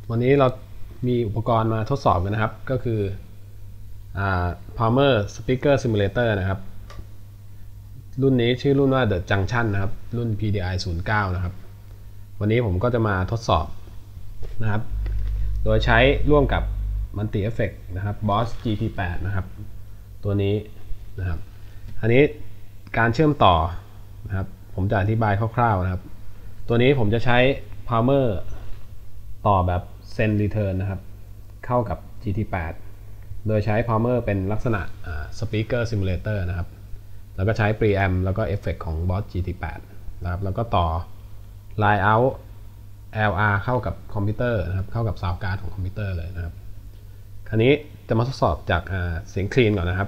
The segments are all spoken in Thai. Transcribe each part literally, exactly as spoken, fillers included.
วันนี้เรามีอุปกรณ์มาทดสอบกันนะครับก็คือ Palmer Speaker Simulator นะครับรุ่นนี้ชื่อรุ่นว่า The Junction นะครับรุ่น พี ดี ไอ ศูนย์เก้า นะครับวันนี้ผมก็จะมาทดสอบนะครับโดยใช้ร่วมกับ Multi Effect นะครับ Boss จี ที แปด นะครับตัวนี้นะครับอันนี้การเชื่อมต่อนะครับผมจะอธิบายคร่าวๆนะครับตัวนี้ผมจะใช้ Palmer ต่อแบบ Send Return นะครับเข้ากับ จี ที แปด โดยใช้ Palmer เป็นลักษณะ Speaker Simulator นะครับแล้วก็ใช้ Preamp แล้วก็ Effect ของ Boss จี ที แปด นะครับแล้วก็ต่อ Line Out แอล อาร์ เข้ากับคอมพิวเตอร์นะครับเข้ากับ Sound Card ของคอมพิวเตอร์เลยนะครับคราวนี้จะมาทดสอบจากเสียงคลีนก่อนนะครับ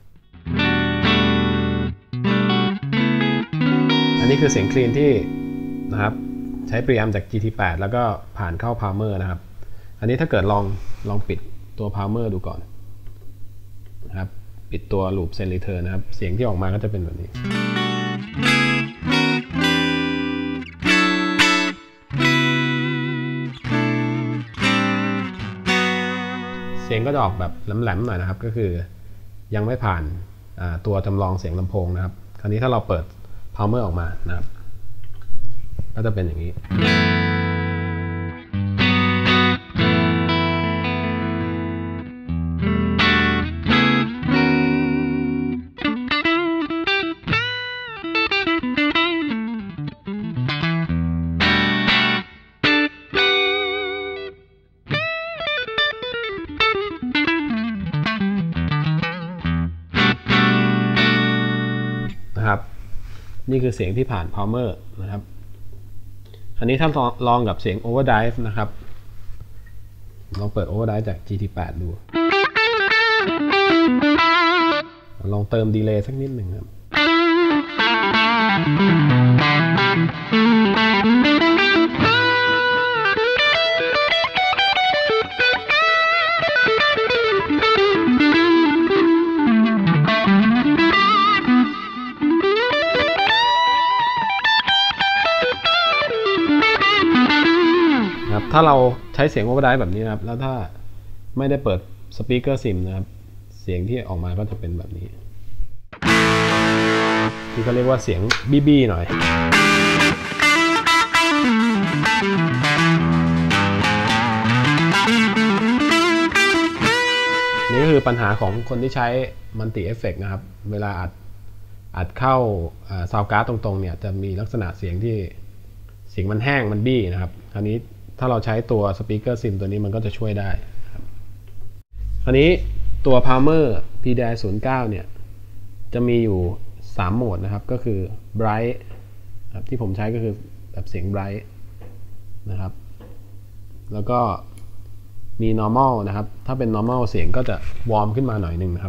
อันนี้คือเสียงคลีนที่นะครับใช้ Preamp จาก จี ที แปด แล้วก็ผ่านเข้า Palmer นะครับอันนี้ถ้าเกิดลองลองปิดตัว Palmer ดูก่อนนะครับปิดตัว Loop Send Return นะครับเสียงที่ออกมาก็จะเป็นแบบนี้เสียงก็จะออกแบบแหลมๆหน่อยนะครับก็คือยังไม่ผ่านตัวจำลองเสียงลำโพงนะครับคราวนี้ถ้าเราเปิด Palmer ออกมานะครับก็จะเป็นอย่างนี้นะครับนี่คือเสียงที่ผ่าน Palmer นะครับอันนี้ถ้าลองกับเสียง Overdrive นะครับลองเปิด Overdrive จาก จี ที แปด ดูลองเติมดีเลย์สักนิดหนึ่งครับถ้าเราใช้เสียง Overdrive แบบนี้นะครับแล้วถ้าไม่ได้เปิด Speaker Sim นะครับเสียงที่ออกมาก็จะเป็นแบบนี้ที่เขาเรียกว่าเสียงบี้ๆหน่อยนี่ก็คือปัญหาของคนที่ใช้ Multi Effect นะครับเวลาอัดอัดเข้า Sound Card ตรงๆเนี่ยจะมีลักษณะเสียงที่เสียงมันแห้งมันบี้นะครับคราวนี้ถ้าเราใช้ตัว Speaker Sim ตัวนี้มันก็จะช่วยได้ครับคราวนี้ตัว Palmer พี ดี ไอ ศูนย์เก้า เนี่ยจะมีอยู่สามโหมดนะครับก็คือ Bright ครับที่ผมใช้ก็คือแบบเสียง Bright นะครับแล้วก็มี Normal นะครับถ้าเป็น Normal เสียงก็จะวอร์มขึ้นมาหน่อยนึงนะครับ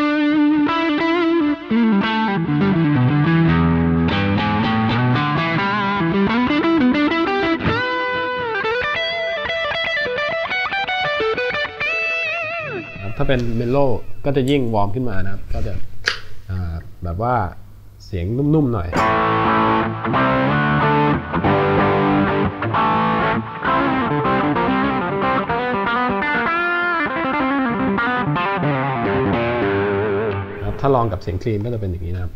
ถ้าเป็นเมโลก็จะยิ่งวอร์มขึ้นมานะครับก็จะแบบว่าเสียงนุ่มๆหน่อยถ้าลองกับเสียงคลีนก็จะเป็นอย่างนี้นะครับ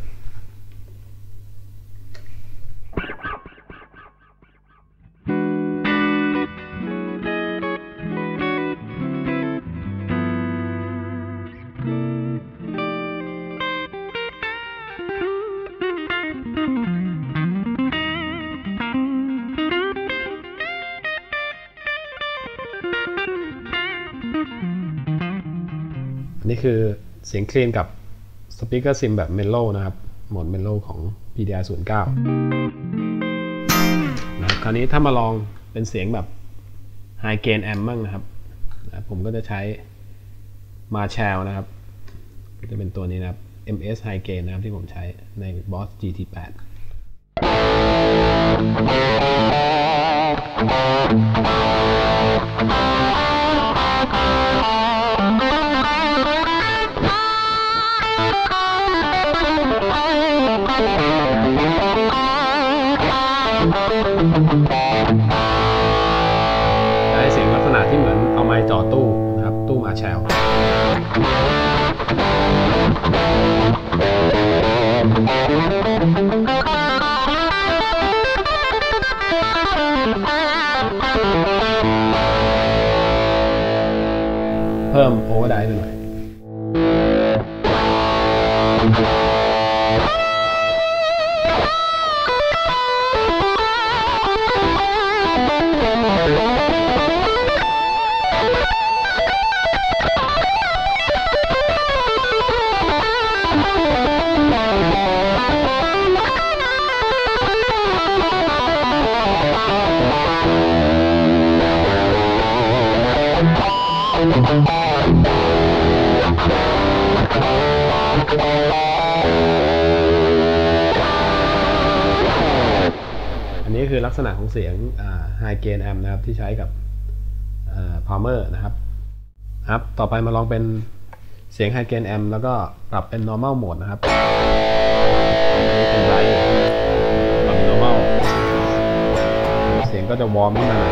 นี่คือเสียงคลีนกับ Speaker Sim แบบ Mellow นะครับโหมด Mellow ของ พี ดี ไอ ศูนย์เก้า นะครับคราวนี้ถ้ามาลองเป็นเสียงแบบ High Gain Amp บ้างนะครับผมก็จะใช้ Marshall นะครับจะเป็นตัวนี้นะครับ เอ็ม เอส High Gain นะครับที่ผมใช้ใน Boss จี ที แปด ได้เสียงลักษณะที่เหมือนเอาไมค์จ่อตู้นะครับตู้มาแชลเพิ่มโอเวอร์ไดร์ไปหน่อยอันนี้คือลักษณะของเสียง High Gain Amp นะครับที่ใช้กับ Palmer นะครับครับต่อไปมาลองเป็นเสียง High Gain Amp แล้วก็ปรับเป็น Normal Mode นะครับนี่เป็นไลท์ปรับ Normal เสียงก็จะวอร์มขึ้นมาหน่อย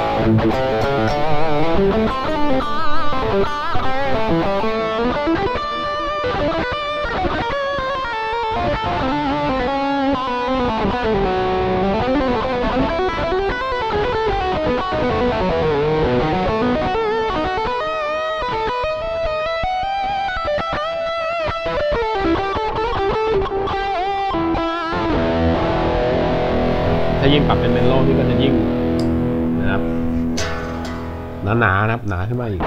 ถ้ายิ่งปรับเป็นเมโลนี่ก็จะยิ่งนะครับหนาๆนะครับหนาขึ้นมาอีก